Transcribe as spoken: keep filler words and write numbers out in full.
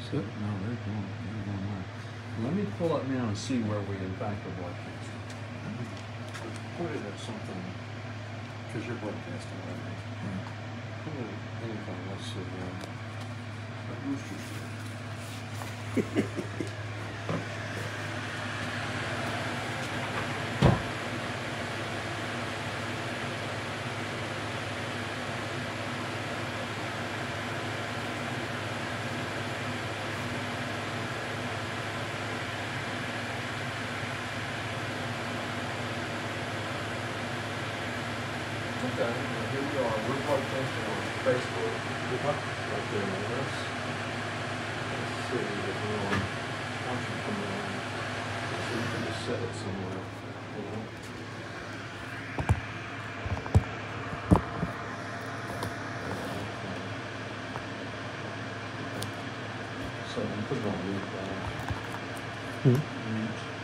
So, no, they're going, they're going right. Let me pull up now and see where we in fact are broadcasting. Put it at something, because you're broadcasting right now. Hmm. Put it at anything, let's see, um, at Rooster Street. Okay, well, here we are. We're broadcasting on Facebook. Right there on this. Let's see if we're on. Once you come on, let's see if we can just set it somewhere. You know? So I'm putting on mute. Hmm. Mute.